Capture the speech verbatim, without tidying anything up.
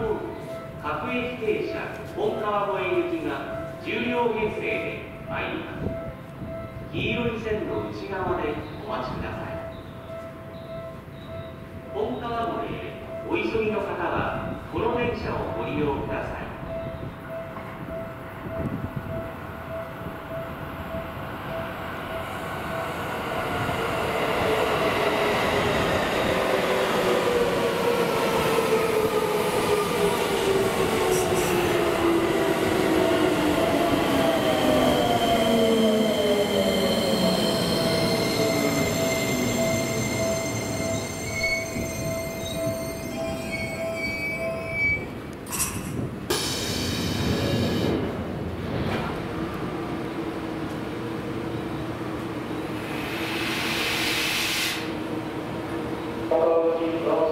ホーム各駅停車本川越行きがじゅう両編成で参ります。黄色い線の内側でお待ちください。本川越へお急ぎの方はこの電車をご利用ください。 Thank you.